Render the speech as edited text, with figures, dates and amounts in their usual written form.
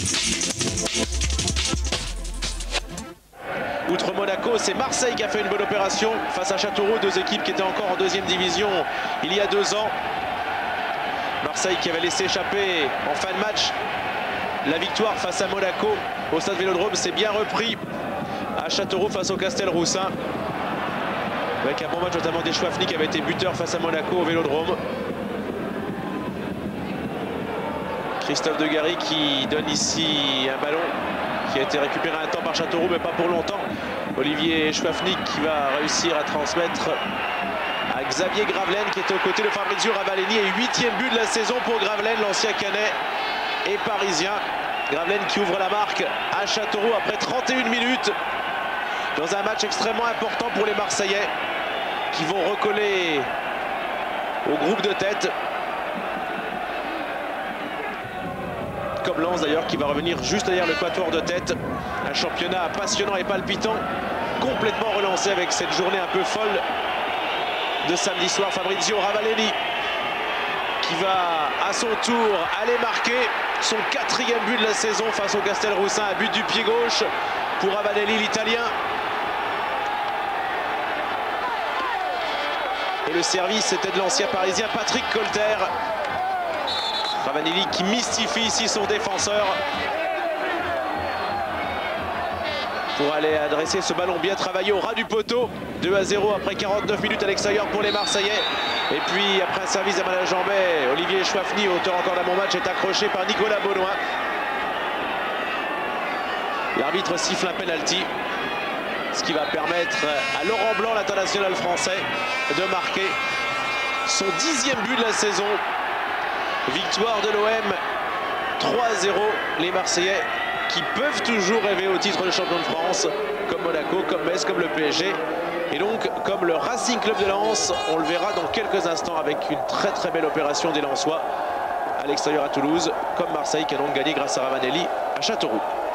Outre Monaco, c'est Marseille qui a fait une bonne opération face à Châteauroux, deux équipes qui étaient encore en deuxième division il y a 2 ans. Marseille qui avait laissé échapper en fin de match la victoire face à Monaco au stade Vélodrome, s'est bien repris à Châteauroux face au Castelroussin. Avec un bon match notamment des Chouafny qui avait été buteur face à Monaco au Vélodrome. Christophe Degarry qui donne ici un ballon qui a été récupéré un temps par Châteauroux, mais pas pour longtemps. Olivier Chouafny qui va réussir à transmettre à Xavier Gravelaine qui était aux côtés de Fabrizio Ravaleni. Et 8e but de la saison pour Gravelaine, l'ancien Canet et parisien. Gravelaine qui ouvre la marque à Châteauroux après 31 minutes dans un match extrêmement important pour les Marseillais qui vont recoller au groupe de tête. Comme Lens d'ailleurs qui va revenir juste derrière le quatuor de tête. Un championnat passionnant et palpitant, complètement relancé avec cette journée un peu folle de samedi soir. Fabrizio Ravaleni qui va à son tour aller marquer son 4e but de la saison face au Castelroussin. Un but du pied gauche pour Ravanelli, l'Italien. Et le service était de l'ancien parisien Patrick Colter. Ravanelli qui mystifie ici son défenseur pour aller adresser ce ballon bien travaillé au ras du poteau. 2-0 après 49 minutes à l'extérieur pour les Marseillais. Et puis après un service à Malajambet, Olivier Chouafny, auteur encore d'un bon match, est accroché par Nicolas Baudouin. L'arbitre siffle un penalty, ce qui va permettre à Laurent Blanc, l'international français, de marquer son 10e but de la saison. Victoire de l'OM 3-0. Les Marseillais qui peuvent toujours rêver au titre de champion de France, comme Monaco, comme Metz, comme le PSG. Et donc, comme le Racing Club de Lens, on le verra dans quelques instants avec une très belle opération des Lensois à l'extérieur à Toulouse, comme Marseille qui a donc gagné grâce à Ravanelli à Châteauroux.